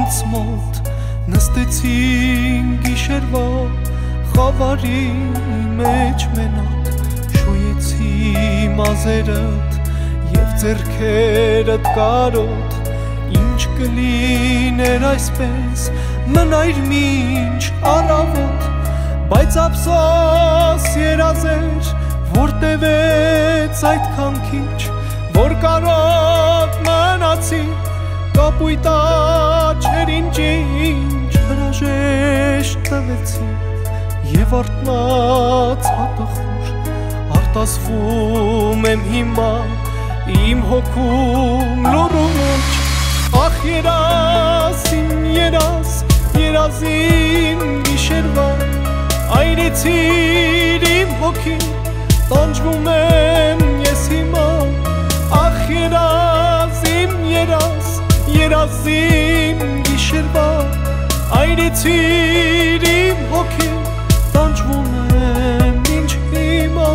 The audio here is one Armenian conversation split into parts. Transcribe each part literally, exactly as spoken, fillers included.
ինձ մոտ նստեցին գիշերվա խավարի մեջ մենակ շոյեցի մազերդ և ձեռքերդ կարոտ ինչ կլիներ այսպես մնայր մինչ առավոտ բայց ափսոս երազեր որ տևեց այդքան քիչ որ կարոտ մնացի կապույտ աչքեր ինչ-ինչ հրաժեշտ տվեցի և արթնած հատախուր արտասվում եմ հիմա իմ հոգում լուռու մեջ ախ երաս իմ երաս երազին գիշերվա այրեցիր իմ հոգին տանջվում եմ ես հիմա ախ երաս իմ երաս երազին գիշերվա այրեցիր իմ հոգին տանջվում եմ ինչ հիմա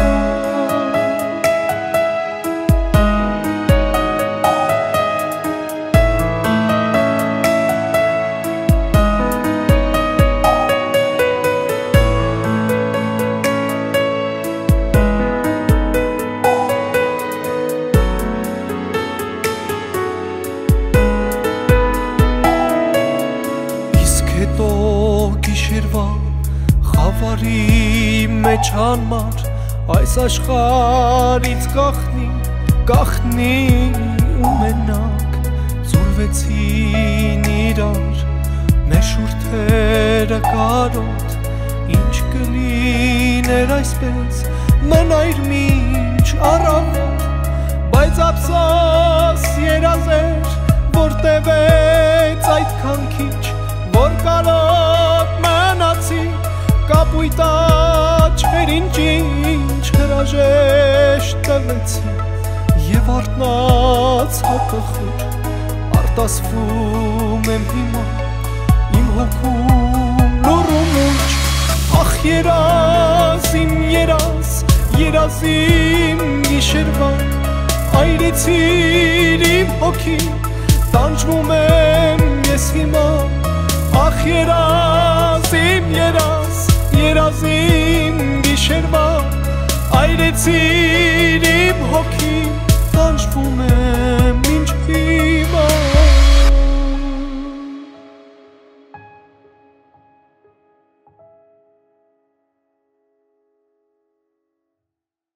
խավարի մեջ անմար այս աշխարից գախնի գախնի ու մենակ զուրվեցին իրար մեր շուրթերը կարոտ ինչ կլիներ այսպես մնայր մինչ առավոտ բայց ափսոս երազեր որ տևեց այդքան քիչ որ կարոտ մնացի կապույտ աչքեր ինչ-ինչ հրաժեշտ տվեցի և արթնած հատախուր արտասվում եմ հիմա իմ հոգում լուռու մեջ ախ երաս իմ երաս երազին գիշերվա այրեցիր իմ հոգին տանջվում եմ ես հիմա ախ երաս իմ երաս երազին գիշերվա այրեցիր իմ հոգին տանջվում